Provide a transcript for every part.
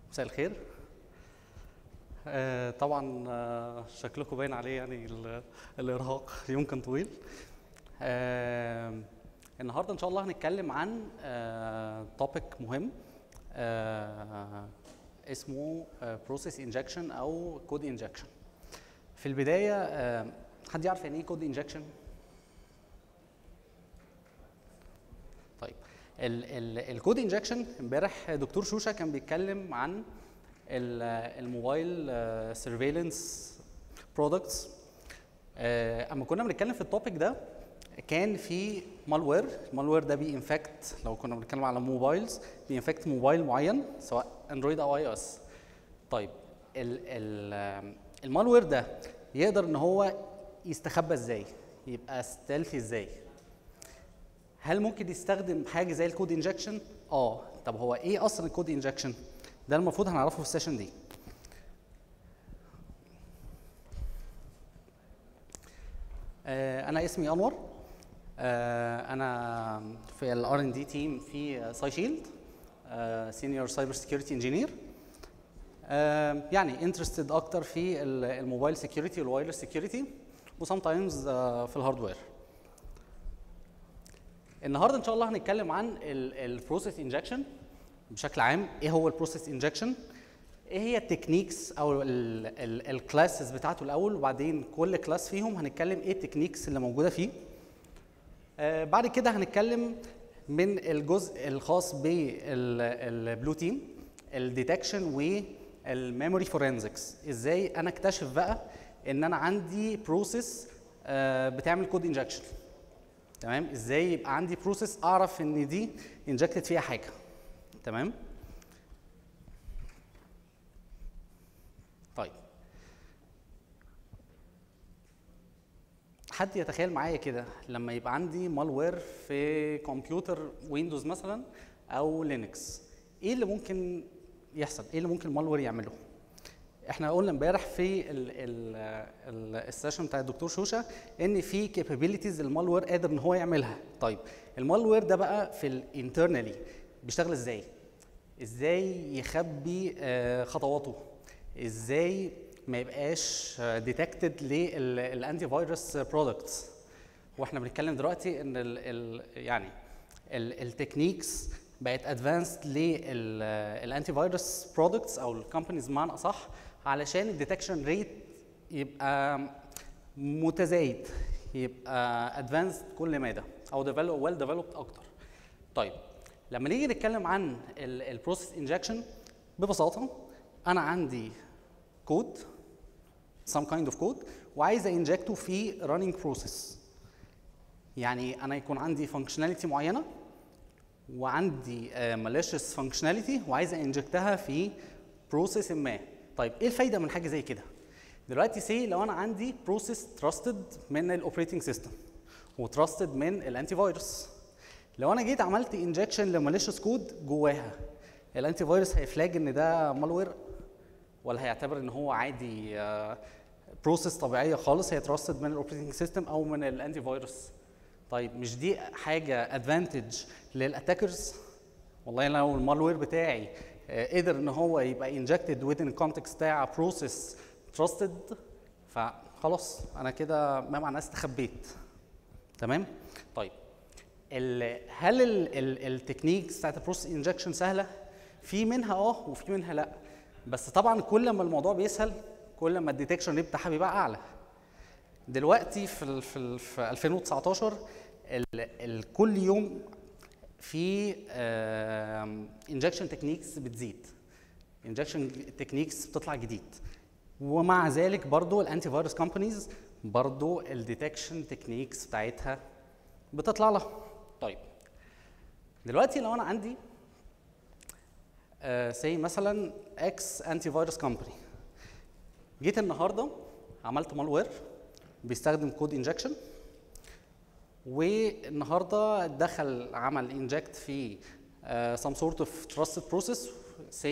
مساء الخير. طبعا شكلكم باين عليه يعني الارهاق، يوم كان طويل. النهارده ان شاء الله هنتكلم عن توبيك مهم اسمه بروسيس انجكشن او كود انجكشن. في البدايه حد يعرف يعني ايه كود انجكشن؟ طيب الكود انجكشن، امبارح دكتور شوشه كان بيتكلم عن الموبايل سيرفيلنس برودكتس. اما كنا بنتكلم في التوبيك ده كان في مالوير. المالوير ده بينفكت، لو كنا بنتكلم على موبايلز بينفكت موبايل معين سواء اندرويد او اي او اس. طيب المالوير ده يقدر ان هو يستخبى ازاي؟ يبقى ستيلثي ازاي؟ هل ممكن يستخدم حاجه زي الكود انجكشن؟ طب هو ايه اصلا الكود انجكشن؟ ده المفروض هنعرفه في السيشن دي. انا اسمي انور. انا في الار ان دي تيم في ساي شيلد، سينيور سايبر سيكيورتي انجينير. يعني انترستد اكتر في الموبايل سيكيورتي والوايرلس سيكيورتي وسام تايمز في الهاردوير. النهارده ان شاء الله هنتكلم عن البروسيس انجكشن بشكل عام. ايه هو البروسيس انجكشن؟ ايه هي التكنيكس او الكلاسز بتاعته الاول، وبعدين كل كلاس فيهم هنتكلم ايه التكنيكس اللي موجوده فيه. بعد كده هنتكلم من الجزء الخاص بالبلو تيم، الديتكشن والميموري فورنزكس. ازاي انا اكتشف بقى ان انا عندي بروسيس بتعمل كود انجكشن؟ تمام. ازاي يبقى عندي بروسيس اعرف ان دي انجكتد فيها حاجه؟ تمام. طيب حد يتخيل معايا كده لما يبقى عندي مالوير في كمبيوتر ويندوز مثلا او لينكس، ايه اللي ممكن يحصل؟ ايه اللي ممكن المالوير يعمله؟ احنا قلنا امبارح في السيشن بتاع الدكتور شوشه ان في كابابيلتيز المالوير قادر ان هو يعملها. طيب المالوير ده بقى في الانترنالي بيشتغل ازاي؟ ازاي يخبي خطواته؟ ازاي ما يبقاش ديتكتد للانتي فيروس برودكتس؟ واحنا بنتكلم دلوقتي ان يعني التكنيكس بقت ادفانسد للانتي فيروس برودكتس او الكومبانيز بمعنى اصح، علشان الديتكشن ريت يبقى متزايد، يبقى ادفانسد كل مدى او ويل ديفلوبد اكتر. طيب لما نيجي نتكلم عن البروسيس انجكشن، ببساطه انا عندي كود some kind of code وعايز انجكته في running process. يعني انا يكون عندي functionality معينه وعندي malicious functionality وعايز انجكتها في process ما. طيب ايه الفايده من حاجه زي كده؟ دلوقتي سي لو انا عندي process trusted من الاوبريتنج سيستم وتراستد من الانتي فيروس، لو انا جيت عملت انجكشن لماليشيوس كود جواها، الانتي فيروس هيفلاج ان ده مالوير ولا هيعتبر ان هو عادي بروسيس طبيعيه خالص هي تراستد من الاوبريتنج سيستم او من الانتي فيروس؟ طيب مش دي حاجه ادفانتج للاتاكرز؟ والله لو المالوير بتاعي قدر ان هو يبقى انجكتد وذين الكونتكست بتاع بروسيس تراستد، فخلاص انا كده ما معناه استخبيت. تمام. طيب هل التكنيكس بتاعت البروسيس انجكشن سهله؟ في منها وفي منها لا، بس طبعا كل ما الموضوع بيسهل كل ما الديتكشن ريت بتاعها بيبقى اعلى. دلوقتي في 2019 كل يوم في انجكشن تكنيكس بتزيد، انجكشن تكنيكس بتطلع جديد، ومع ذلك برضو الانتي فيروس كومبانيز برضو الديتكشن تكنيكس بتاعتها بتطلع لها. طيب دلوقتي لو انا عندي سي مثلا اكس انتي فيروس كومباني، جيت النهارده عملت مالوير بيستخدم كود انجكشن، والنهارده دخل عمل انجكت في some sort of trusted process say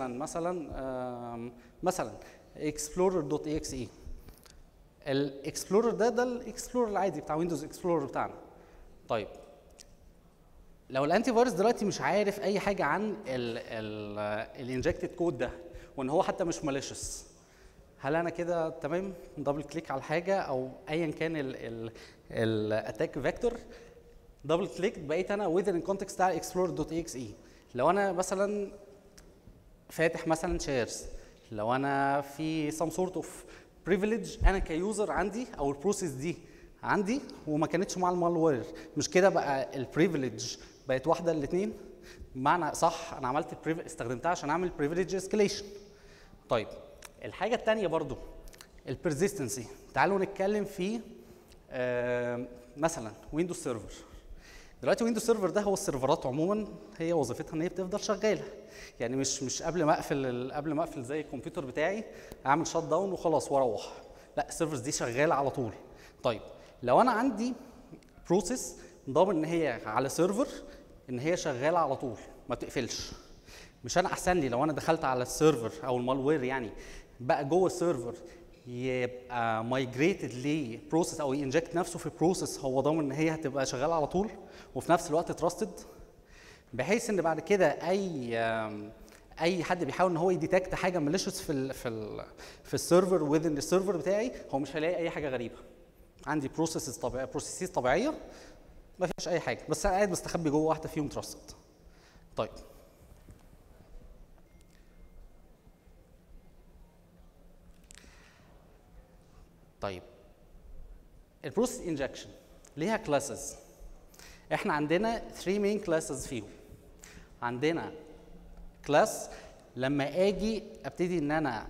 مثلا explorer.exe. الاكسبلورر ده الاكسبلورر العادي بتاع ويندوز اكسبلورر بتاعنا. طيب لو الانتي فيروس دلوقتي مش عارف اي حاجه عن الانجكتد كود ده، وان هو حتى مش ماليشس، هل انا كده تمام دبل كليك على الحاجه او ايا كان الاتاك فيكتور، دبل كليك بقيت انا within الكونتكست بتاع explore.exe. لو انا مثلا فاتح مثلا شيرز، لو انا في some sort of privilege انا كيوزر عندي او البروسيس دي عندي وما كانتش مع المالوير، مش كده بقى البريفليج بقت واحده الاثنين؟ بمعنى صح انا عملت استخدمتها عشان اعمل privilege escalation. طيب الحاجه الثانيه برضو البرزيستنسي. تعالوا نتكلم في مثلا ويندوز سيرفر. دلوقتي ويندوز سيرفر ده هو السيرفرات عموما هي وظيفتها ان هي بتفضل شغاله، يعني مش قبل ما اقفل زي الكمبيوتر بتاعي اعمل شات داون وخلاص واروح، لا السيرفرز دي شغاله على طول. طيب لو انا عندي بروسيس ضامن ان هي على سيرفر ان هي شغاله على طول ما بتقفلش، مش انا احسن لي لو انا دخلت على السيرفر او المالوير يعني بقى جوه السيرفر يبقى مايجريتد لبروسيس او ينجكت نفسه في بروسيس هو ضامن ان هي هتبقى شغاله على طول وفي نفس الوقت تراستد، بحيث ان بعد كده اي حد بيحاول ان هو يديتكت حاجه ماليشيوس في السيرفر وذن السيرفر بتاعي هو مش هيلاقي اي حاجه غريبه. عندي بروسيسز طبيعيه ما فيهاش اي حاجه، بس انا قاعد مستخبي جوه واحده فيهم تراستد. طيب البروسيس انجكشن ليها كلاسز. احنا عندنا 3 مين كلاسز فيهم. عندنا كلاس لما اجي ابتدي ان انا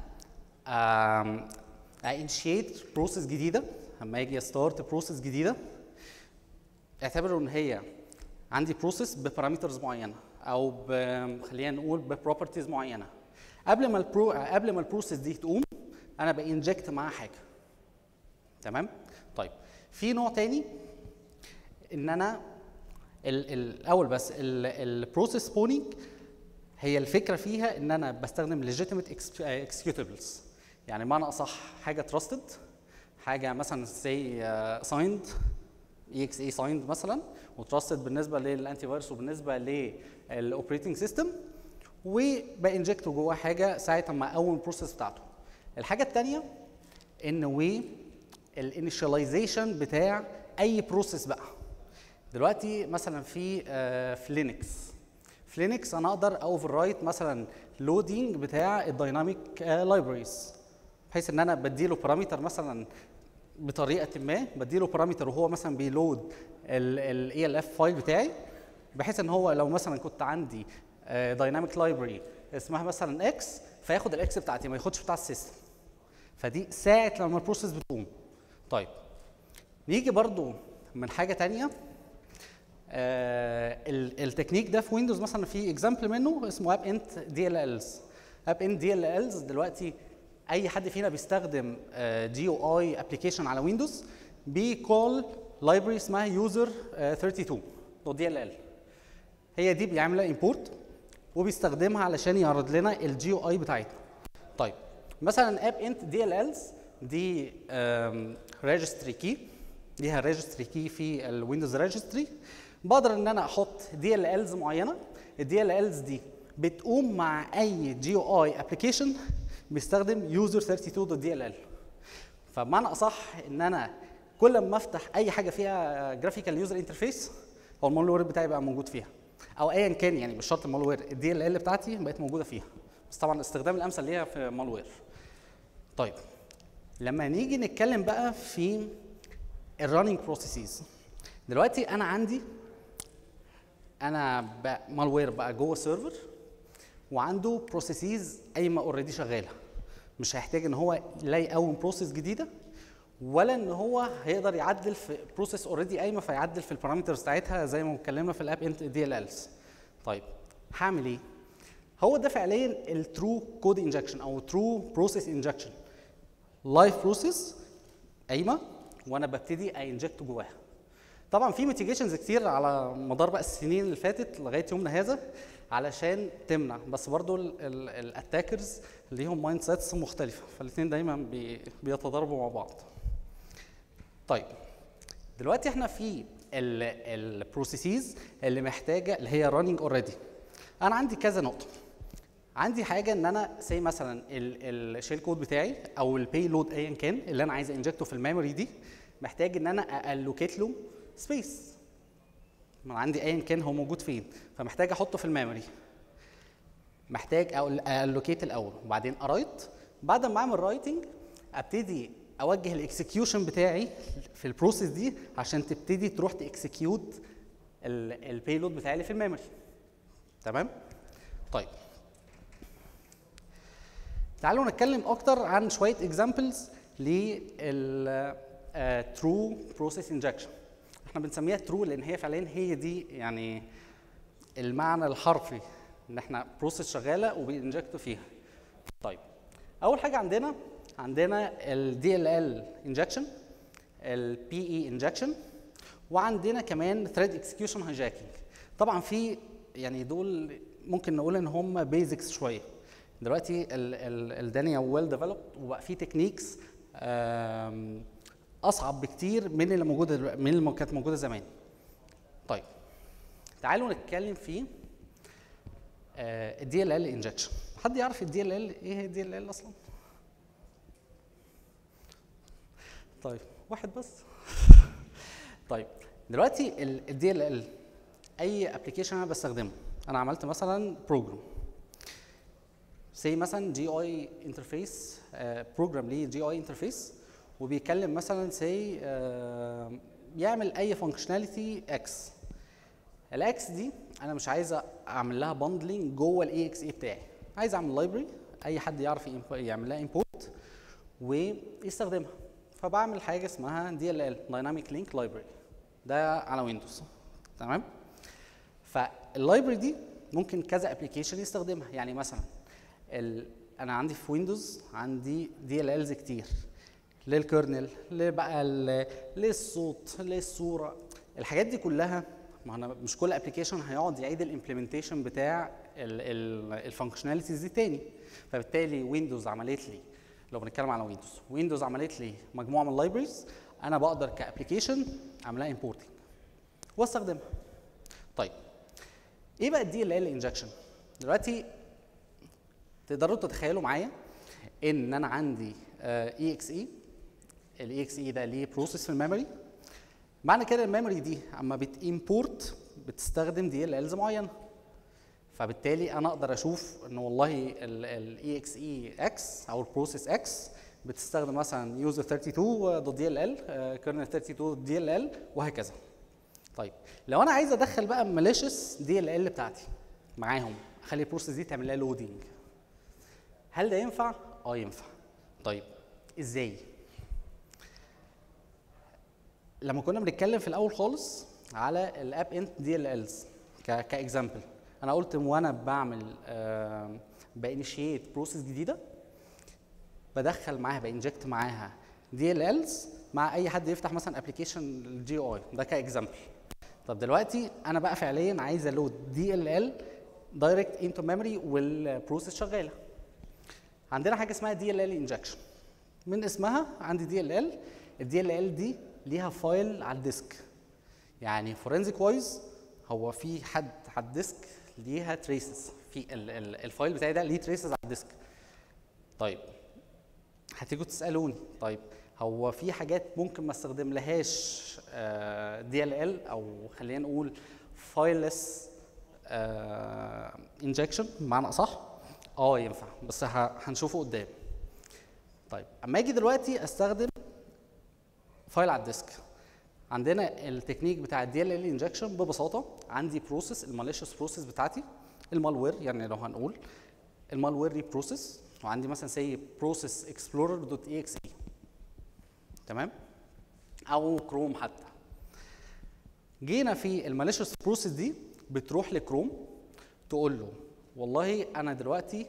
انشيت بروسيس جديده، لما اجي ستارت بروسيس جديده اعتبروا ان هي عندي بروسيس ببارامترز معينه او خلينا نقول ببروبرتيز معينه. قبل ما البروسيس دي تقوم انا بانجكت معاها حاجه. تمام؟ طيب في نوع تاني ان انا الاول بس البروسيس سبونينج هي الفكره فيها ان انا بستخدم legitimate executables، يعني معنى اصح حاجه تراستد، حاجه مثلا زي سايند exe سايند مثلا وتراستد بالنسبه للانتي فيروس وبالنسبه للاوبريتنج سيستم، وبانجكت جواه حاجه ساعه ما اقوم البروسيس بتاعته. الحاجه الثانيه ان الانيشاليزيشن بتاع اي بروسيس بقى. دلوقتي مثلا في لينكس انا اقدر اوفر رايت مثلا لودينج بتاع الدايناميك لايبريز، بحيث ان انا بديله بارامتر مثلا بطريقه ما، بديله بارامتر وهو مثلا بيلود الاي ال اف فايل بتاعي، بحيث ان هو لو مثلا كنت عندي دايناميك لايبرري اسمها مثلا اكس فياخد الاكس بتاعتي ما ياخدش بتاع السيستم. فدي ساعه لما البروسيس بتقوم. طيب نيجي برضو من حاجه ثانيه، التكنيك ده في ويندوز مثلا في اكزامبل منه اسمه اب انت دي ال الز. اب انت دي ال الز دلوقتي اي حد فينا بيستخدم جي او اي ابلكيشن على ويندوز بيكول لايبرري اسمها يوزر 32.dll. هي دي بيعملها امبورت وبيستخدمها علشان يعرض لنا الجي او اي بتاعتنا. طيب مثلا اب انت دي ال الز دي ريجستري كي، ليها ريجستري كي في الويندوز ريجستري، بقدر ان انا احط دي ال الز معينه. الدي ال الز دي بتقوم مع اي جي او اي ابلكيشن بيستخدم يوزر 32.dll. فبمعنى اصح ان انا كل ما افتح اي حاجه فيها جرافيكال يوزر انترفيس هو المالوير بتاعي بقى موجود فيها، او ايا كان يعني مش شرط المالوير، الدي ال ال بتاعتي بقت موجوده فيها، بس طبعا الاستخدام الامثل ليها في مالوير. طيب لما نيجي نتكلم بقى في الرننج بروسيسز، دلوقتي انا عندي مالوير بقى جوه سيرفر وعنده بروسيسز قايمه اوريدي شغاله، مش هيحتاج ان هو لا يقوم بروسيس جديده ولا ان هو هيقدر يعدل في بروسيس اوريدي قايمه فيعدل في البارامترز بتاعتها زي ما اتكلمنا في الاب انت دي ال الز. طيب هعمل ايه؟ هو ده فعليا الترو كود انجكشن او ترو بروسيس انجكشن. لايف بروسيس قايمه وانا ببتدي انجكت جواها. طبعا في ميتيجيشنز كتير على مدار بقى السنين اللي فاتت لغايه يومنا هذا علشان تمنع، بس برضو الاتاكرز ليهم مايند سيتس مختلفه، فالاثنين دايما بيتضاربوا مع بعض. طيب دلوقتي احنا في البروسيسز اللي محتاجه اللي هي راننج اوريدي. انا عندي كذا نقطه. عندي حاجه ان انا سي مثلا الشيل كود بتاعي او البي لود ايا كان اللي انا عايز انجكته في الميموري دي، محتاج ان انا الوكيت له سبيس. ما عندي ايا كان هو موجود فين، فمحتاج احطه في الميموري. محتاج الوكيت الاول وبعدين ارايت. بعد ما اعمل رايتنج ابتدي اوجه الاكسكيوشن بتاعي في البروسيس دي عشان تبتدي تروح تاكسكيوت البيلود بتاعي اللي في الميموري. تمام؟ طيب تعالوا نتكلم اكتر عن شويه اكزامبلز لل ترو بروسيس انجكشن. احنا بنسميها ترو لان هي فعليا هي دي يعني المعنى الحرفي ان احنا بروسيس شغاله وبينجكتوا فيها. طيب اول حاجه عندنا الدي ال ال انجكشن، البي اي انجكشن، وعندنا كمان ثريد اكسكيوشن هايجاكينج. طبعا في يعني دول ممكن نقول ان هم بيزكس شويه. دلوقتي الدنيا ويل ديفلوبد وبقى في تكنيكس اصعب بكتير من اللي موجوده كانت موجوده زمان. طيب تعالوا نتكلم في الدي ال ال انجكشن. حد يعرف الدي ال ال ايه هي الدي ال ال اصلا؟ طيب واحد بس. طيب دلوقتي الدي ال ال اي ابلكيشن انا بستخدمه، انا عملت مثلا بروجرام زي مثلا جي اي انترفيس، بروجرام ليه جي اي انترفيس وبيتكلم مثلا سي يعمل اي فانكشناليتي اكس. الاكس دي انا مش عايز اعمل لها باندلنج جوه الاي اكس اي بتاعي، عايز اعمل لايبرري اي حد يعرف يعمل لها امبورت ويستخدمها. فبعمل حاجه اسمها دي ال ال دايناميك لينك لايبرري، ده على ويندوز. تمام؟ فاللايبرري دي ممكن كذا ابلكيشن يستخدمها. يعني مثلا انا عندي في ويندوز عندي دي ال الز كتير للكيرنل، بقى للصوت، للصوره، الحاجات دي كلها. ما انا مش كل ابلكيشن هيقعد يعيد الامبلمنتيشن بتاع الفانكشناليتيز دي تاني. فبالتالي ويندوز عملت لي، لو بنتكلم على ويندوز عملت لي مجموعه من اللايبريز انا بقدر كابلكيشن اعملها امبورتنج واستخدمها. طيب ايه بقى الدي ال ال انجكشن؟ دلوقتي تقدروا تتخيلوا معايا ان انا عندي اي اكس اي، الاي اكس اي ده ليه بروسيس في الميموري. معنى كده الميموري دي اما بتimporت بتستخدم دي ال الز معينه. فبالتالي انا اقدر اشوف ان والله الاي اكس اي اكس او البروسيس اكس بتستخدم مثلا يوزر 32.dll، كيرنل 32.dll وهكذا. طيب لو انا عايز ادخل بقى ماليشس دي ال ال بتاعتي معاهم، اخلي البروسيس دي تعمل لها لودنج، هل ده ينفع؟ ينفع. طيب ازاي؟ لما كنا بنتكلم في الاول خالص على الاب انت دي ال الز كاكزامبل، انا قلت وانا بعمل بانيشيت بروسيس جديده بدخل معاها بانجكت معاها دي ال الز مع اي حد يفتح مثلا ابلكيشن الجي اي ده كاكزامبل. طب دلوقتي انا بقى فعليا عايز الود دي ال ال دايركت انتو ميموري والبروسيس شغاله. عندنا حاجه اسمها دي ال ال انجكشن. من اسمها عندي دي ال ال، الدي ال ال دي ليها فايل على الديسك. يعني فورنزيك وايز هو في حد على الديسك ليها تريسز، في الفايل بتاعي ده ليه تريسز على الديسك. طيب هتيجوا تسالوني طيب هو في حاجات ممكن ما استخدم لهاش دي ال ال او خلينا نقول فايلس انجكشن بمعنى اصح؟ ينفع، بس هنشوفه قدام. طيب اما اجي دلوقتي استخدم فايل على الديسك، عندنا التكنيك بتاع الدي ال ال انجكشن ببساطه. عندي بروسيس، الماليشيوس بروسيس بتاعتي المالوير، يعني لو هنقول المالوير دي بروسيس، وعندي مثلا سي بروسيس اكسبلورر دوت اي اكس اي، تمام؟ او كروم حتى. جينا في الماليشيوس بروسيس دي بتروح لكروم تقول له والله انا دلوقتي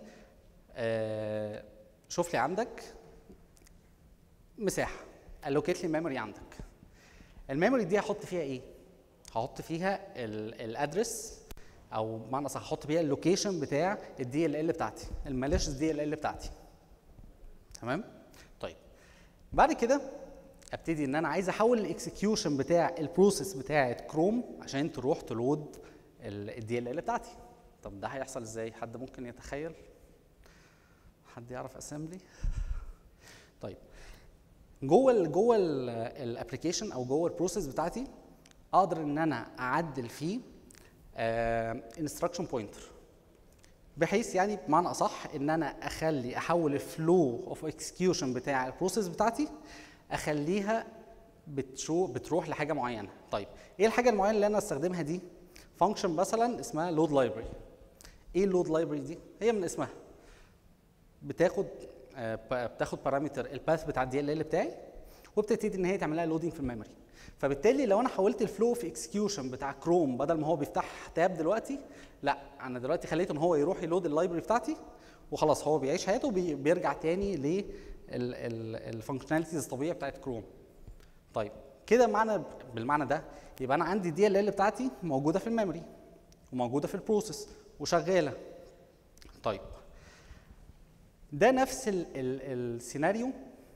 شوف لي عندك مساحه، الوكيت لي ميموري عندك. الميموري دي هحط فيها ايه؟ هحط فيها الادرس، او بمعنى اصح هحط فيها اللوكيشن بتاع الدي ال ال بتاعتي، الماليشيوس دي ال ال بتاعتي. تمام؟ طيب بعد كده ابتدي ان انا عايز احول الاكسكيوشن بتاع البروسيس بتاعه كروم عشان تروح تلود الدي ال ال بتاعتي. طب ده هيحصل ازاي؟ حد ممكن يتخيل؟ حد يعرف اسامبلي؟ طيب جوه الابلكيشن او جوه البروسيس بتاعتي اقدر ان انا اعدل فيه انستراكشن بوينتر، بحيث يعني بمعنى اصح ان انا احول الفلو اوف اكسكيوشن بتاع البروسيس بتاعتي اخليها بتروح لحاجه معينه. طيب ايه الحاجه المعينه اللي انا استخدمها دي؟ فانكشن مثلا اسمها لود لايبرري. ايه اللود لايبرري دي؟ هي من اسمها بتاخد بارامتر الباث بتاع الدي ال ال بتاعي، وبتبتدي ان هي تعمل لها لودنج في الميموري. فبالتالي لو انا حولت الفلو في اكسكيوشن بتاع كروم، بدل ما هو بيفتح تاب دلوقتي، لا انا دلوقتي خليته ان هو يروح يلود اللايبرري بتاعتي وخلاص، هو بيعيش حياته وبيرجع تاني للفانكشناليتيز الطبيعيه بتاعت كروم. طيب كده بالمعنى ده يبقى انا عندي الدي ال ال بتاعتي موجوده في الميموري وموجوده في البروسيس وشغاله. طيب ده نفس السيناريو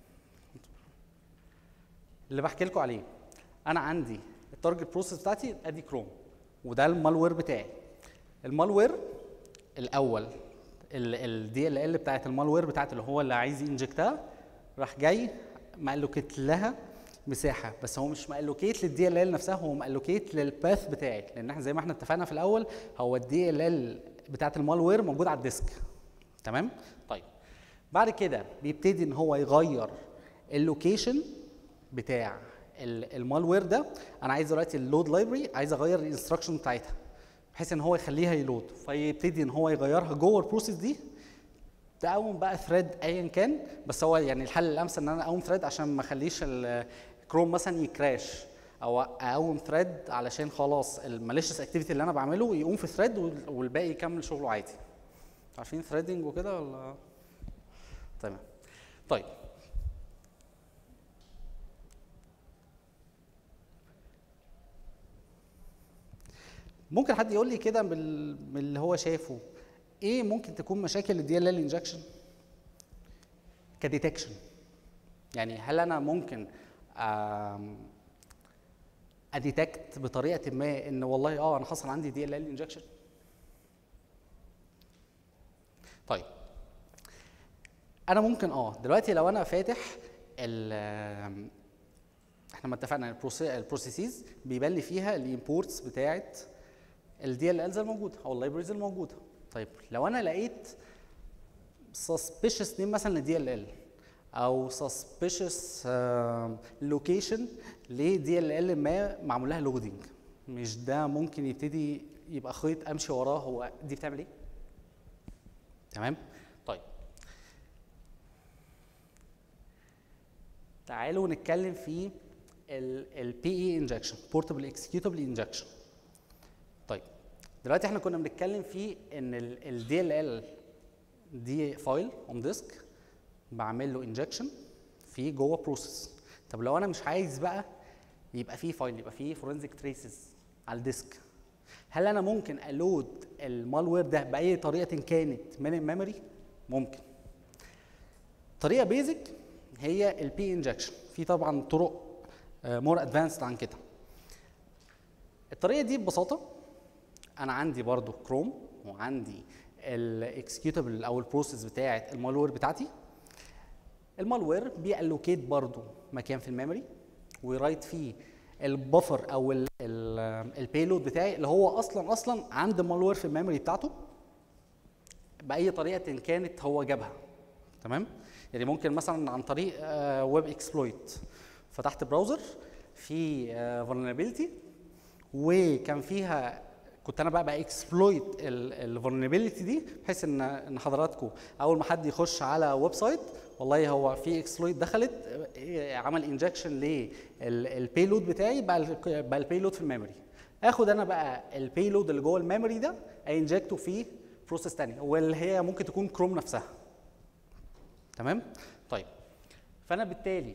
اللي بحكي لكم عليه. انا عندي التارجت بروسيس بتاعتي ادي كروم، وده المالوير بتاعي. المالوير الاول الدي ال ال بتاعت المالوير بتاعت اللي هو اللي عايز ينجكتها، راح جاي مالوكيت لها مساحه، بس هو مش مالوكيت للدي ال ال نفسها، هو مالوكيت للباث بتاعي، لان احنا زي ما احنا اتفقنا في الاول هو الدي ال ال بتاعت المالوير موجود على الديسك. تمام؟ طيب بعد كده بيبتدي ان هو يغير اللوكيشن بتاع المالوير ده. انا عايز دلوقتي اللود لايبرري عايز اغير الانستراكشن بتاعتها بحيث ان هو يخليها يلود، فيبتدي ان هو يغيرها جوه البروسيس دي، تقوم بقى ثريد ايا كان. بس هو يعني الحل الامثل ان انا اقوم ثريد عشان ما اخليش الكروم مثلا يكراش، او اقوم ثريد علشان خلاص الماليشيس اكتيفيتي اللي انا بعمله يقوم في ثريد والباقي يكمل شغله عادي. عارفين ثريدنج وكده ولا؟ تمام. طيب ممكن حد يقول لي كده من اللي هو شافه ايه ممكن تكون مشاكل الدي ال ال انجكشن كديتكشن؟ يعني هل انا ممكن اديتكت بطريقه ما ان والله انا حصل عندي دي ال ال انجكشن؟ طيب انا ممكن دلوقتي لو انا فاتح احنا ما اتفقنا البروسيسز بيبان لي فيها الامبورتس بتاعت الدي ال الز الموجوده او اللايبريز الموجوده. طيب لو انا لقيت suspicious نيم مثلا للدي ال ال او suspicious لوكيشن لدي ال ال ما معمول لها لودنج، مش ده ممكن يبتدي يبقى خيط امشي وراه هو دي بتعمل ايه؟ تمام؟ طيب تعالوا نتكلم في البي اي انجكشن، بورتبل اكسكيوتبل انجكشن. طيب دلوقتي احنا كنا بنتكلم في ان الدي ال ال دي فايل اون ديسك بعمل له انجكشن في جوه بروسيس. طب لو انا مش عايز بقى يبقى في فايل، يبقى في فورنزيك تريسز على الديسك، هل انا ممكن الود المالوير ده باي طريقه كانت من الميموري؟ ممكن. طريقه بيزك هي البي انجكشن، في طبعا طرق مور ادفانسد عن كده. الطريقه دي ببساطه انا عندي برضو كروم وعندي الاكسكيوتبل او البروسيس بتاعه المالوير بتاعتي. المالوير بيالوكيت برضو مكان في الميموري ويرايت فيه البفر او البيلود بتاعي اللي هو اصلا عند المالوير في الميموري بتاعته باي طريقه كانت هو جابها. تمام؟ يعني ممكن مثلا عن طريق ويب اكسبلويت، فتحت براوزر في vulnerability وكان فيها كنت انا بقى اكسبلويت الفولنربيلتي دي، بحيث ان حضراتكم اول ما حد يخش على ويب سايت والله هو في اكسبلويت دخلت عمل انجكشن للبيلود بتاعي، بقى البيلود في الميموري، اخد انا بقى البيلود اللي جوه الميموري ده انجكته في بروسيس ثانيه واللي هي ممكن تكون كروم نفسها. تمام؟ طيب فانا بالتالي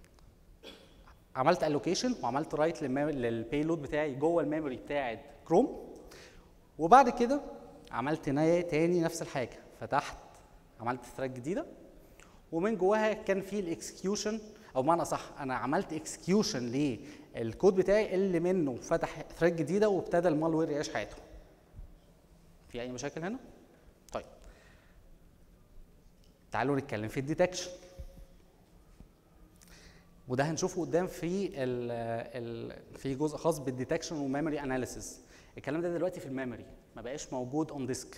عملت الوكيشن وعملت رايت للبيلود بتاعي جوه الميموري بتاعت كروم، وبعد كده عملت تاني نفس الحاجه، فتحت عملت ثريد جديده ومن جواها كان في الاكسكيوشن او بمعنى صح انا عملت اكسكيوشن للكود بتاعي اللي منه فتح ثريد جديده وابتدى المالوير يعيش حياته. في اي مشاكل هنا؟ طيب تعالوا نتكلم في الديتكشن، وده هنشوفه قدام في في جزء خاص بالديتكشن وميموري اناليسيس. الكلام ده دلوقتي في الميموري ما بقاش موجود اون ديسك،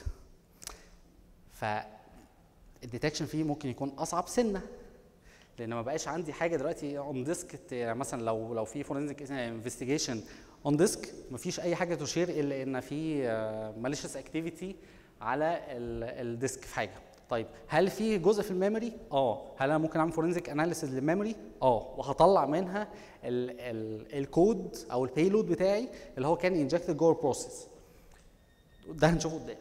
فالديتكشن فيه ممكن يكون اصعب سنه، لان ما بقاش عندي حاجه دلوقتي اون ديسك. مثلا لو في فورنزيك انفستيجيشن اون ديسك مفيش اي حاجه تشير الا ان في ماليشيس اكتيفيتي على الديسك في حاجه. طيب هل في جزء في الميموري؟ هل انا ممكن اعمل فورنزيك اناليسيس للميموري؟ وهطلع منها الكود او البيلود بتاعي اللي هو كان انجكتد جوه البروسيس. ده هنشوفه قدام.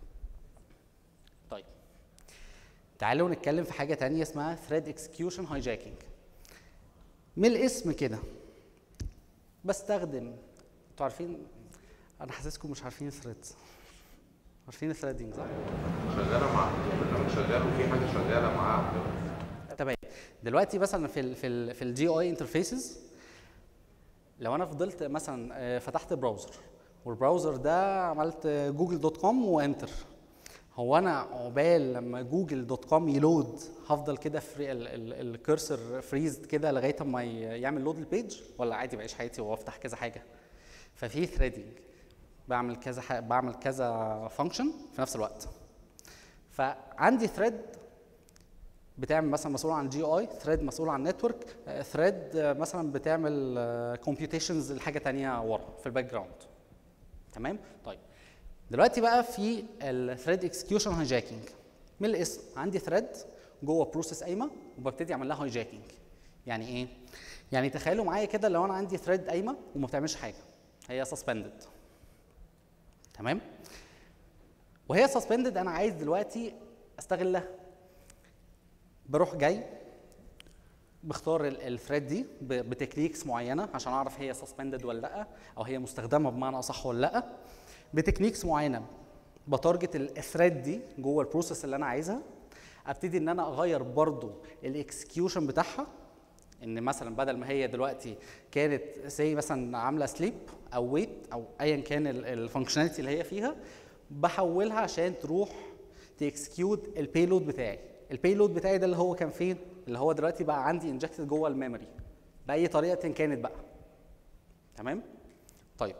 طيب تعالوا نتكلم في حاجه ثانيه اسمها ثريد اكسكيوشن هايجاكينج. من الاسم كده بستخدم، انتوا عارفين، انا حاسسكم مش عارفين الثريدز. عارفين الثريدنج صح؟ شغاله مع البرنامج شغال وفي حاجه شغاله معاه. تمام. دلوقتي مثلا في الجي اي انترفيسز، لو انا فضلت مثلا فتحت براوزر والبراوزر ده عملت google.com وانتر، هو انا عقبال لما google.com يلود هفضل كده الكرسر فريز كده لغايه ما يعمل لود البيج، ولا عادي بعيش حياتي وافتح كذا حاجه؟ ففي ثريدنج، بعمل كذا فانكشن في نفس الوقت. فعندي ثريد بتعمل مثلا مسؤول عن الجي اي، ثريد مسؤول عن النتورك، ثريد مثلا بتعمل كومبيوتيشنز لحاجه ثانيه ورا في الباك جراوند. تمام؟ طيب دلوقتي بقى في الثريد اكسكيوشن هايجاكينج. من الاسم عندي ثريد جوه بروسيس قايمه وببتدي اعمل لها هايجاكينج. يعني ايه؟ يعني تخيلوا معايا كده لو انا عندي ثريد قايمه وما بتعملش حاجه، هي سسبندد. تمام؟ وهي سسبندد انا عايز دلوقتي استغلها. بروح جاي بختار الثريد دي بتكنيكس معينه عشان اعرف هي سسبندد ولا لا، او هي مستخدمه بمعنى اصح ولا لا. بتكنيكس معينه بتارجت الثريد دي جوه البروسيس اللي انا عايزها. ابتدي ان انا اغير برضو الاكسكيوشن بتاعها، ان مثلا بدل ما هي دلوقتي كانت زي مثلا عامله سليب او ويت او ايا كان الفانكشناليتي اللي هي فيها، بحولها عشان تروح تاكسكيوت البيلود بتاعي. البيلود بتاعي ده اللي هو كان فين؟ اللي هو دلوقتي بقى عندي انجكتد جوه الميموري باي طريقه كانت بقى. تمام؟ طيب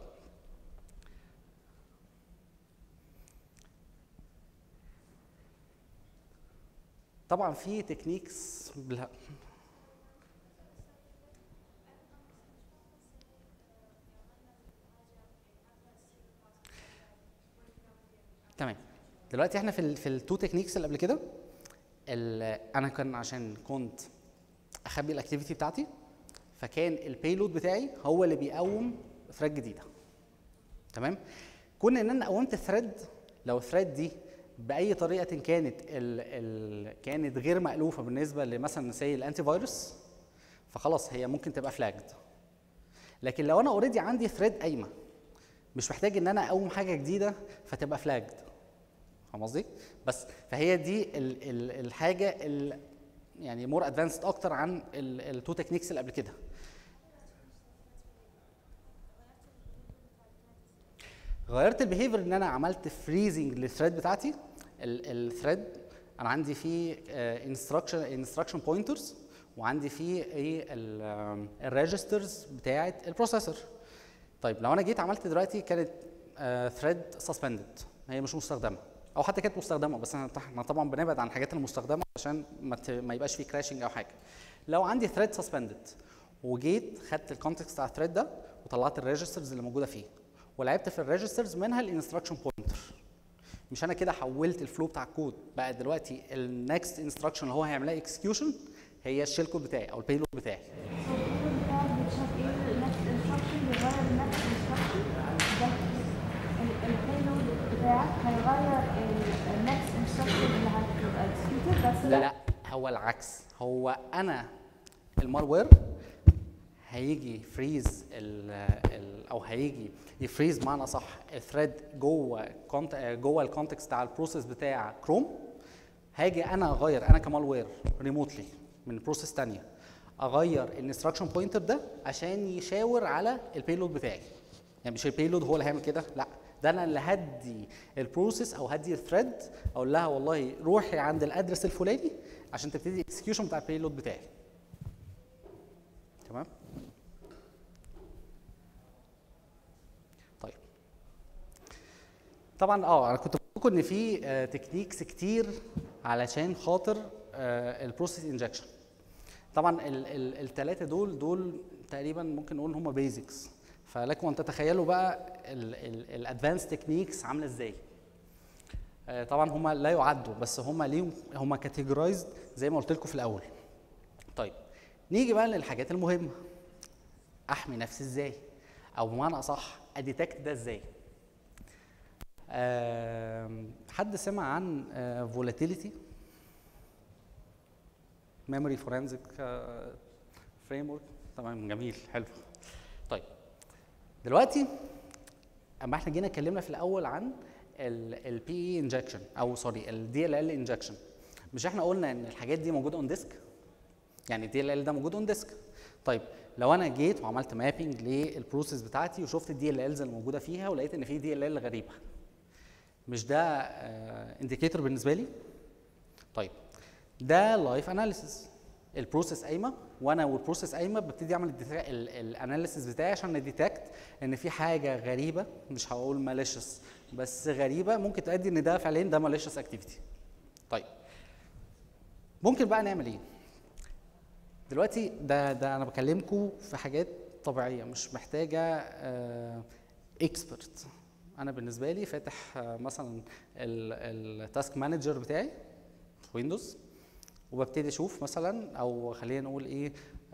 طبعا في تكنيكس تمام. دلوقتي احنا في التو تكنيكس اللي قبل كده، انا كان عشان كنت اخبي الاكتيفيتي بتاعتي، فكان البيلود بتاعي هو اللي بيقوم ثريد جديده. تمام؟ كون ان انا قومت ثريد، لو الثريد دي باي طريقه كانت غير مألوفه بالنسبه لمثلا زي الانتي فيروس، فخلاص هي ممكن تبقى فلاجد. لكن لو انا اوريدي عندي ثريد قايمه مش محتاج ان انا اقوم حاجه جديده فتبقى فلاجد. فاهم قصدي؟ بس فهي دي الحاجه يعني مور ادفانسد اكتر عن التو تكنيكس اللي قبل كده. غيرت البيهيفير ان انا عملت فريزنج للثريد بتاعتي. الثريد انا عندي فيه انستراكشن بوينترز، وعندي فيه ايه الريجسترز بتاعه البروسيسور. طيب لو انا جيت عملت دلوقتي كانت ثريد سسبندد، هي مش مستخدمه، او حتى كانت مستخدمه بس احنا طبعا بنبعد عن الحاجات المستخدمه عشان ما يبقاش فيه كراشنج او حاجه. لو عندي ثريد سسبندد وجيت خدت الكونتكست بتاع الثريد ده وطلعت الريجسترز اللي موجوده فيه ولعبت في الريجسترز منها الانستراكشن بوينتر، مش انا كده حولت الفلو بتاع الكود بقى دلوقتي النكست انستراكشن اللي هو هيعملها اكسكيوشن هي الشيل كود بتاعي او البيلود بتاعي. هيغير النكست انستراكشن اللي هتبقى اكسكيوتد بس؟ لا هو العكس. هو انا المالوير هيجي فريز او هيجي يفريز معنى صح الثريد جوه الكونتكست بتاع البروسيس بتاع كروم. هاجي انا اغير انا كمالوير ريموتلي من بروسيس ثانيه اغير الانستراكشن بوينتر ده عشان يشاور على البيلود بتاعي. يعني مش البيلود هو اللي هيعمل كده، لا، ده انا اللي هدي البروسيس او هدي الثريد اقول لها والله روحي عند الادرس الفلاني عشان تبتدي الاكسكيوشن بتاع البيلود بتاعي. تمام؟ طيب. طبعا انا كنت بقول لكم ان في تكنيكس كتير علشان خاطر البروسيس انجكشن. طبعا الثلاثه دول تقريبا ممكن نقول هم بيزكس، فلكم ان تتخيلوا بقى الادفانس تكنيكس عامله ازاي. طبعا هم لا يعدوا، بس هم ليهم، هم كاتيجورايزد زي ما قلت لكم في الاول. طيب نيجي بقى للحاجات المهمه. احمي نفسي ازاي؟ او بمعنى اصح اديتكت ده ازاي؟ حد سمع عن فولاتيليتي ميموري فورنزيك فريم ورك؟ تمام، جميل، حلو. طيب دلوقتي اما احنا جينا اتكلمنا في الاول عن البي اي انجكشن او سوري الدي ال ال انجكشن، مش احنا قلنا ان الحاجات دي موجوده اون ديسك؟ يعني الدي ال ال ده موجود اون ديسك. طيب لو انا جيت وعملت مابنج للبروسيس بتاعتي وشفت الدي ال الز اللي موجوده فيها ولقيت ان في دي ال ال غريبه، مش ده انديكيتور بالنسبه لي؟ طيب ده لايف اناليسيس، البروسيس قايمه وانا والبروسيس قايمه ببتدي اعمل الاناليسيس بتاعي عشان نديتكت ان في حاجه غريبه، مش هقول ماليشس بس غريبه، ممكن تؤدي ان ده فعليا ده ماليشس اكتيفيتي. طيب ممكن بقى نعمل ايه؟ دلوقتي ده انا بكلمكم في حاجات طبيعيه مش محتاجه اكسبرت. انا بالنسبه لي فاتح مثلا التاسك مانجر بتاعي في ويندوز وببتدي اشوف مثلا، او خلينا نقول ايه،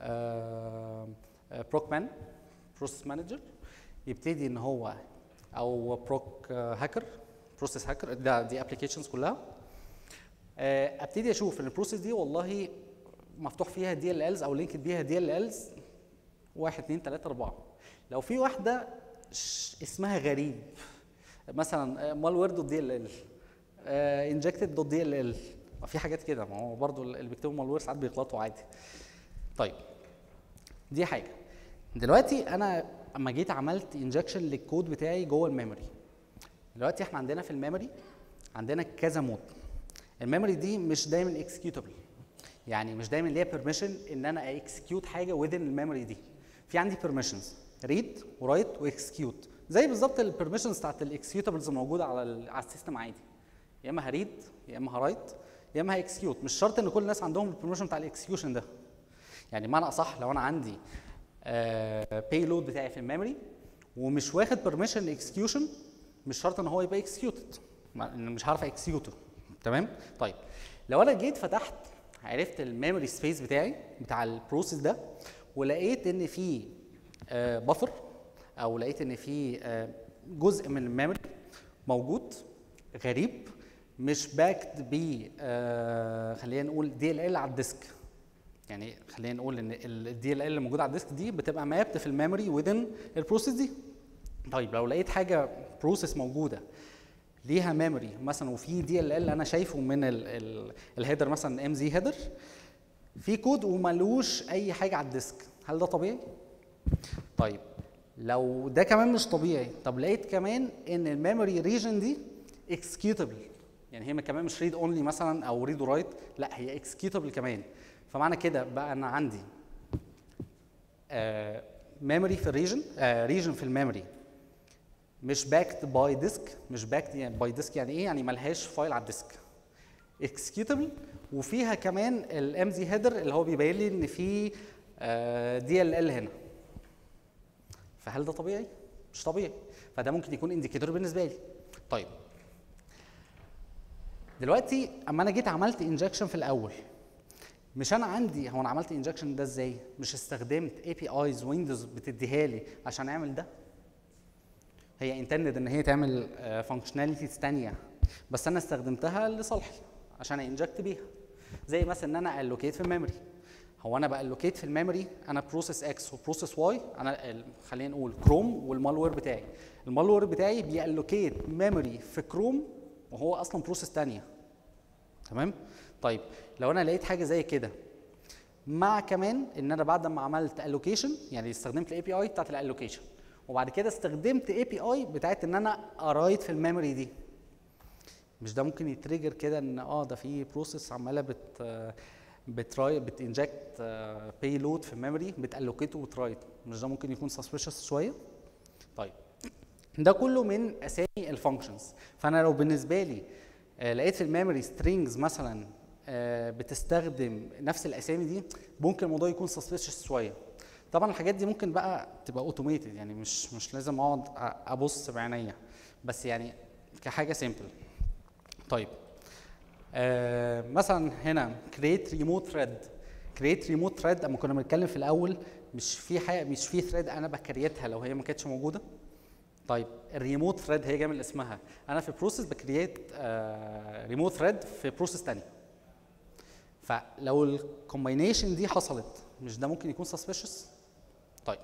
بروكمان بروسيس مانجر، يبتدي ان هو، او بروك هاكر بروسيس هاكر، دي ابلكيشنز كلها. ابتدي اشوف ان البروسيس دي والله مفتوح فيها دي ال الز او لينكد بيها دي ال الز 1 2 3 4. لو في واحده اسمها غريب مثلا malware دوت دي ال ال، injected دوت دي ال ال، في حاجات كده، ما هو برضو اللي بيكتبوا malware ساعات بيغلطوا عادي. طيب دي حاجه. دلوقتي انا اما جيت عملت انجكشن للكود بتاعي جوه الميموري، دلوقتي احنا عندنا في الميموري عندنا كذا مود. الميموري دي مش دايما اكسكيوتابل، يعني مش دايما ليا بيرميشن ان انا اكسكيوت حاجه within الميموري دي. في عندي بيرميشنز ريد ورايت واكسكيوت، زي بالظبط البيرميشنز بتاعت الاكسكيوتابلز موجوده على السيستم عادي، يا اما هريد يا اما هرايت يا اما هاكسكيوت. مش شرط ان كل الناس عندهم البيرميشن بتاع الاكسكيوشن ده. يعني بمعنى اصح لو انا عندي بايلود بتاعي في الميموري ومش واخد بيرميشن اكسكيوشن، مش شرط ان هو يبقى اكسكيوتد، مش هعرف اكسكيوته. تمام؟ طيب لو انا جيت فتحت عرفت الميموري سبيس بتاعي بتاع البروسيس ده ولقيت ان في بفر او لقيت ان في جزء من الميموري موجود غريب مش باكد ب خلينا نقول دي ال ال على الديسك. يعني خلينا نقول ان الدي ال ال اللي موجوده على الديسك دي بتبقى مابت في الميموري وذن البروسيس دي. طيب لو لقيت حاجه بروسيس موجوده ليها ميموري مثلا وفي دي ال ال انا شايفه من الهيدر مثلا ام زي هيدر في كود ومالوش اي حاجه على الديسك، هل ده طبيعي؟ طيب لو ده كمان مش طبيعي، طب لقيت كمان ان الميموري ريجن دي اكسكيوتابل، يعني هي كمان مش ريد اونلي مثلا او ريد ورايت، لا هي اكسكيوتابل كمان. فمعنى كده بقى انا عندي ميموري في الريجن، ريجن في الميموري مش باكد باي ديسك، مش باكد يعني باي ديسك يعني ايه؟ يعني ملهاش فايل على الديسك، اكسكيوتابل، وفيها كمان الام زي هيدر اللي هو بيبين لي ان في دي ال ال هنا. فهل ده طبيعي؟ مش طبيعي، فده ممكن يكون انديكيتور بالنسبه لي. طيب دلوقتي اما انا جيت عملت انجكشن في الاول، مش انا عندي، هو انا عملت انجكشن ده ازاي؟ مش استخدمت اي بي ايز ويندوز بتديها لي عشان اعمل ده؟ هي انتندد ان هي تعمل فانكشناليتيز ثانيه، بس انا استخدمتها لصالحي عشان انجكت بيها. زي مثلا ان انا الوكيت في الميموري، هو انا بالوكيت في الميموري انا بروسيس اكس وبروسيس واي، انا خلينا نقول كروم والمالوير بتاعي، المالوير بتاعي بيالوكيت ميموري في كروم وهو اصلا بروسيس ثانيه. تمام؟ طيب لو انا لقيت حاجه زي كده مع كمان ان انا بعد ما عملت الوكيشن، يعني استخدمت الاي بي اي بتاعت الالوكيشن، وبعد كده استخدمت اي بي اي بتاعت ان انا ارايت في الميموري دي. مش ده ممكن يتريجر كده ان ده في بروسيس عماله بتنجكت باي لود في الميموري، بتالوكيته وترايت؟ مش ده ممكن يكون سسبيشس شويه؟ طيب ده كله من اسامي الفانكشنز. فانا لو بالنسبه لي لقيت في الميموري سترينجز مثلا بتستخدم نفس الاسامي دي، ممكن الموضوع يكون سسبيشس شويه. طبعا الحاجات دي ممكن بقى تبقى اوتوميتد، يعني مش لازم اقعد ابص بعينيا، بس يعني كحاجه سيمبل. طيب مثلا هنا create remote thread اما كنا بنتكلم في الاول، مش في ثريد انا بكريتها لو هي ما كانتش موجوده. طيب الريموت ثريد هي جايه من اسمها، انا في بروسيس بكريت ريموت ثريد في بروسيس ثانيه. فلو الكومباينيشن دي حصلت، مش ده ممكن يكون سسبيشس؟ طيب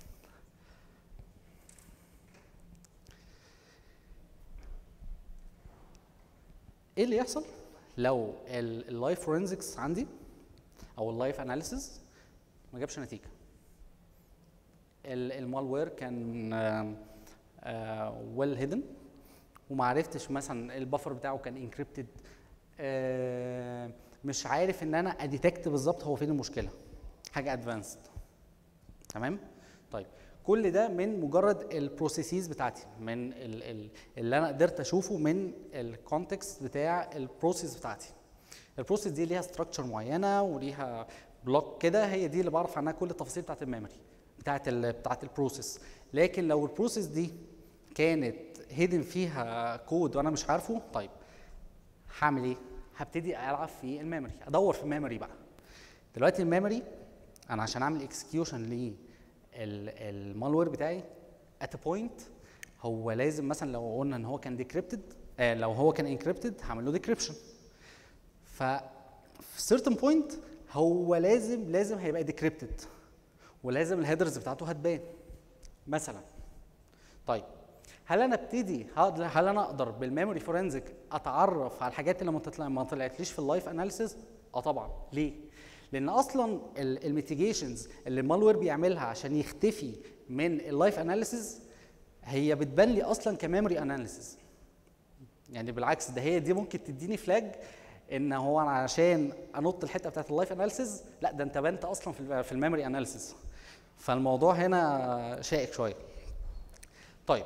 ايه اللي يحصل لو اللايف فورنزكس عندي او اللايف اناليسيز ما جابش نتيجه؟ المالوير كان ويل هيدن، وما عرفتش مثلا البفر بتاعه كان انكريبتد، مش عارف ان انا اديتكت بالظبط هو فين المشكله، حاجه ادفانسد. تمام؟ طيب كل ده من مجرد البروسيسز بتاعتي، من اللي انا قدرت اشوفه من الكونتكست بتاع البروسيس بتاعتي. البروسيس دي ليها ستراكشر معينه وليها بلوك كده، هي دي اللي بعرف عنها كل التفاصيل بتاعت الميموري بتاعت البروسيس. لكن لو البروسيس دي كانت هيدن فيها كود وانا مش عارفه، طيب هعمل ايه؟ هبتدي العب في الميموري، ادور في الميموري بقى. دلوقتي الميموري انا عشان اعمل اكسكيوشن للمالوير بتاعي ات بوينت، هو لازم مثلا لو قلنا ان هو كان ديكريبتد، لو هو كان انكريبتد هعمل له ديكريبشن. ففي سيرتن بوينت هو لازم هيبقى ديكريبتد، ولازم الهيدرز بتاعته هتبان مثلا. طيب هل انا اقدر بالميموري فورنزك اتعرف على الحاجات اللي ما طلعتليش في اللايف اناليسيز؟ طبعا. ليه؟ لان اصلا الميتيجيشنز اللي المالوير بيعملها عشان يختفي من اللايف اناليسيز هي بتبان لي اصلا كميموري اناليسيز. يعني بالعكس، ده هي دي ممكن تديني فلاج ان هو انا عشان انط الحته بتاعت اللايف اناليسيز، لا ده انت بنت اصلا في الميموري اناليسيز. فالموضوع هنا شائك شويه. طيب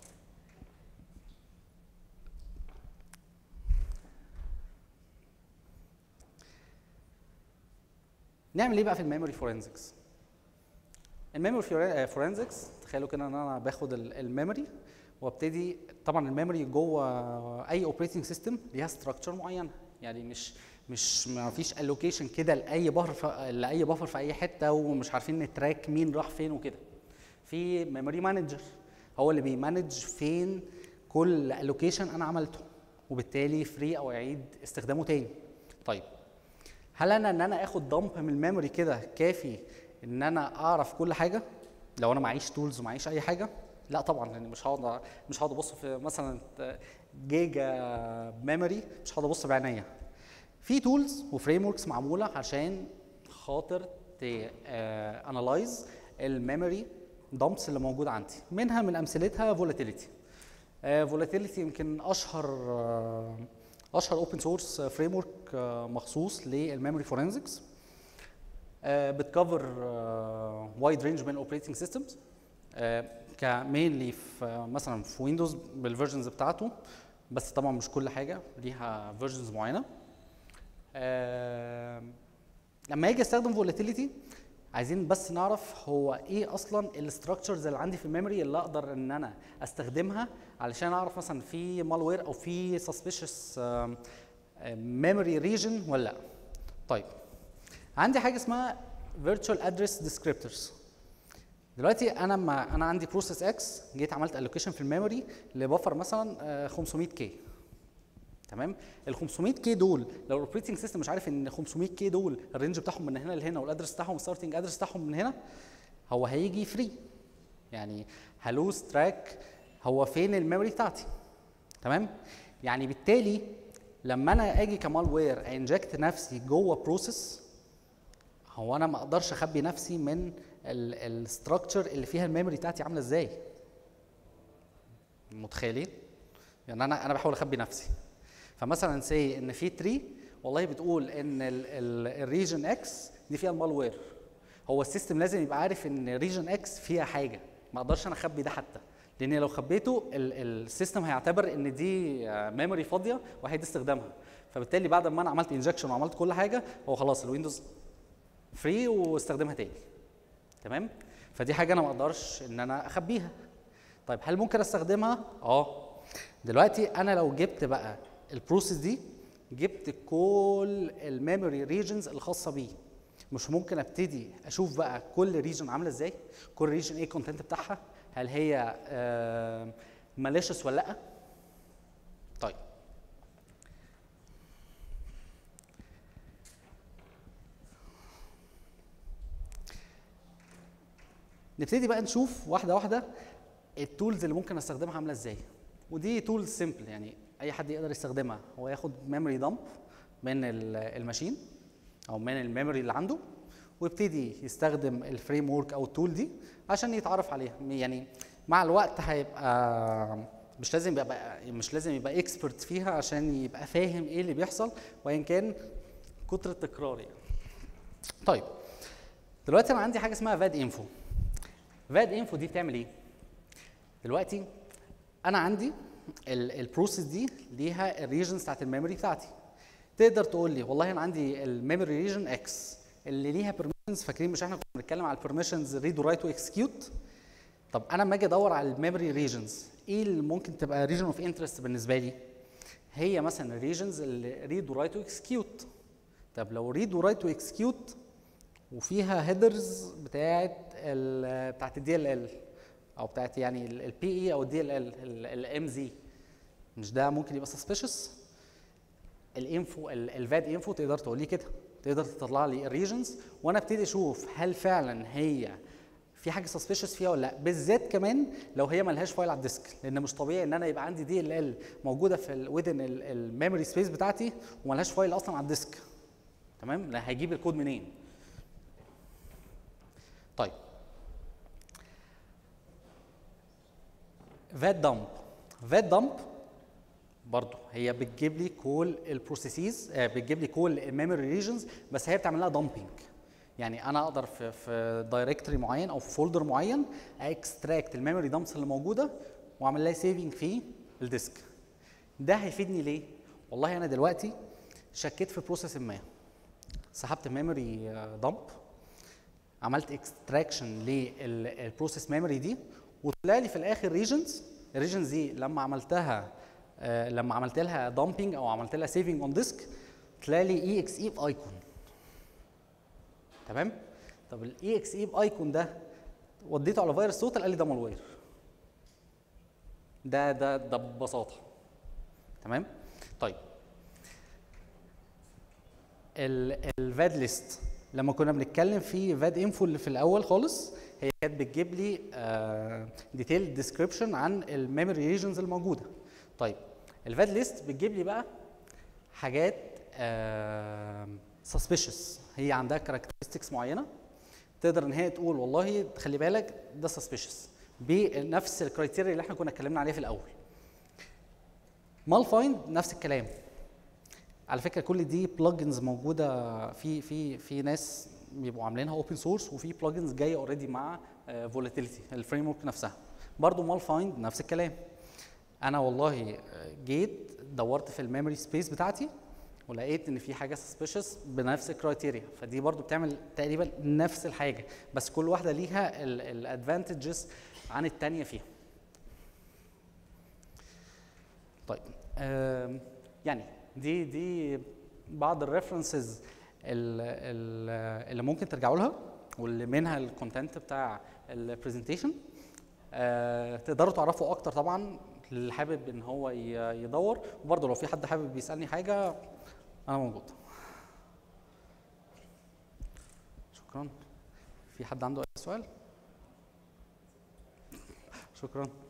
نعمل ايه بقى في الميموري فورنزكس؟ الميموري فورنزكس تخيلوا كده ان انا باخد الميموري وابتدي، طبعا الميموري جوه اي اوبريتنج سيستم ليها ستراكشر معينه، يعني مش ما فيش الوكيشن كده لاي بفر في اي حته ومش عارفين نتراك مين راح فين وكده. في ميموري مانجر هو اللي بيمانج فين كل الوكيشن انا عملته، وبالتالي فري او اعيد استخدامه تاني. طيب هل ان انا اخد دمب من الميموري كده كافي ان انا اعرف كل حاجه لو انا معيش تولز ومعيش اي حاجه؟ لا طبعا، لان مش هقعد ابص في مثلا جيجا ميموري، مش هقعد ابص بعينيا. في تولز وفريم وركس معموله عشان خاطر انالايز الميموري دامبس اللي موجود عندي، منها من امثلتها فولاتيليتي. فولاتيليتي يمكن اشهر اوبن سورس فريم ورك مخصوص للميموري فورنزكس، بتكفر وايد رينج من الاوبريتنج سيستمز، كمينلي في مثلا في ويندوز بالفيرجنز بتاعته، بس طبعا مش كل حاجه ليها فيرجنز معينه. لما اجي استخدم فولاتيليتي عايزين بس نعرف هو ايه اصلا الاستراكشرز اللي عندي في الميموري اللي اقدر ان انا استخدمها علشان اعرف مثلا في مالوير او في سسبيشس ميموري ريجن ولا لا. طيب عندي حاجه اسمها فيرتشوال ادرس ديسكريبتورز. دلوقتي انا عندي بروسيس اكس، جيت عملت الوكيشن في الميموري لبفر مثلا 500 كي. تمام؟ ال 500 كي دول لو الاوبريتنج سيستم مش عارف ان 500 كي دول الرينج بتاعهم من هنا لهنا والادرس بتاعهم الستارتنج ادرس بتاعهم من هنا، هو هيجي فري، يعني هلوز تراك هو فين الميموري بتاعتي. تمام؟ يعني بالتالي لما انا اجي كمالوير انجكت نفسي جوه بروسيس، هو انا ما اقدرش اخبي نفسي من الستراكشر اللي فيها الميموري بتاعتي عامله ازاي. متخيلين؟ يعني انا بحاول اخبي نفسي. فمثلا سي ان في تري والله بتقول ان الريجن اكس دي فيها المالوير، هو السيستم لازم يبقى عارف ان ريجن اكس فيها حاجه، ما اقدرش انا اخبي ده حتى، لان لو خبيته السيستم هيعتبر ان دي ميموري فاضيه وهيدي استخدامها. فبالتالي بعد ما انا عملت انجكشن وعملت كل حاجه هو خلاص الويندوز فري واستخدمها تاني. تمام؟ فدي حاجه انا ما اقدرش ان انا اخبيها. طيب هل ممكن استخدمها؟ دلوقتي انا لو جبت بقى البروسيس دي، جبت كل الميموري ريجنز الخاصه بيه، مش ممكن ابتدي اشوف بقى كل ريجن عامله ازاي؟ كل ريجن ايه الكونتنت بتاعها؟ هل هي ماليشس ولا لا؟ طيب نبتدي بقى نشوف واحده واحده التولز اللي ممكن استخدمها عامله ازاي. ودي تولز سيمبل يعني اي حد يقدر يستخدمها. هو ياخد ميموري دامب من الماشين او من الميموري اللي عنده، ويبتدي يستخدم الفريم ورك او التول دي عشان يتعرف عليها. يعني مع الوقت هيبقى مش لازم يبقى اكسبرت فيها عشان يبقى فاهم ايه اللي بيحصل، وان كان كتر التكرار يعني. طيب دلوقتي انا عندي حاجه اسمها فاد انفو. فاد انفو دي بتعمل ايه؟ دلوقتي انا عندي البروسيس دي ليها الريجنز بتاعت الميموري بتاعتي. تقدر تقول لي والله انا عندي الميموري ريجن اكس اللي ليها بيرميشنز. فاكرين مش احنا كنا بنتكلم على البيرميشنز ريد ورايت واكسكيوت؟ طب انا لما اجي ادور على الميموري ريجنز، ايه اللي ممكن تبقى ريجن اوف انترست بالنسبه لي؟ هي مثلا الريجنز اللي ريد ورايت واكسكيوت. طب لو ريد ورايت واكسكيوت وفيها هيدرز بتاعت الدي ال ال او بتاعت يعني البي اي او الدي ال ال الام زي، مش ده ممكن يبقى سسبيشس؟ الانفو الفاد انفو تقدر تقول لي كده، تقدر تطلع لي الريجنز وانا ابتدي اشوف هل فعلا هي في حاجه سسبيشس فيها ولا لا. بالذات كمان لو هي مالهاش فايل على الديسك، لان مش طبيعي ان انا يبقى عندي دي ال ال موجوده في ويدن الميموري سبيس بتاعتي ومالهاش فايل اصلا على الديسك. تمام؟ لا هيجيب الكود منين؟ طيب فاد دامب برضه هي بتجيب لي كل البروسيسز، بتجيب لي كل الميموري ريجنز، بس هي بتعمل لها دامبنج. يعني انا اقدر في دايركتوري معين او في فولدر معين اكستراكت الميموري دامبس اللي موجوده واعمل لها سيفنج في الديسك. ده هيفيدني ليه؟ والله انا دلوقتي شكيت في بروسيس ما، سحبت ميموري دامب، عملت اكستراكشن للبروسيس ميموري دي، وطلع لي في الاخر ريجنز. الريجنز دي لما عملت لها دامبنج او عملت لها سيفنج اون ديسك طلع لي اي اكس اي بايكون. تمام؟ طب الاي اكس اي بايكون ده وديته على فيروس توتال قال لي ده مالوير. ده ببساطه. تمام؟ طيب الفاد ليست لما كنا بنتكلم في فاد انفو اللي في الاول خالص، هي كانت بتجيب لي ديتيل ديسكريبشن عن الميموري ريجنز الموجوده. طيب الفاد ليست بتجيب لي بقى حاجات سسبيشس، هي عندها كاركترستكس معينه تقدر ان هي تقول والله خلي بالك ده سسبيشس بنفس الكرايتيريا اللي احنا كنا اتكلمنا عليها في الاول. مال فايند نفس الكلام. على فكره كل دي بلجنز موجوده في ناس بيبقوا عاملينها اوبن سورس، وفي بلجنز جايه اوريدي مع فولاتيليتي الفريم ورك نفسها. برضو مال فايند نفس الكلام. انا والله جيت دورت في الميموري سبيس بتاعتي ولقيت ان في حاجه سسبيشس بنفس الكرايتيريا، فدي برضو بتعمل تقريبا نفس الحاجه، بس كل واحده ليها الادفانتجز عن الثانيه فيها. طيب يعني دي بعض الريفرنسز اللي ممكن ترجعوا لها واللي منها الكونتنت بتاع البرزنتيشن. تقدروا تعرفوا اكتر طبعا اللي حابب ان هو يدور، وبرضه لو في حد حابب يسالني حاجه انا موجود. شكرا. في حد عنده اي سؤال؟ شكرا.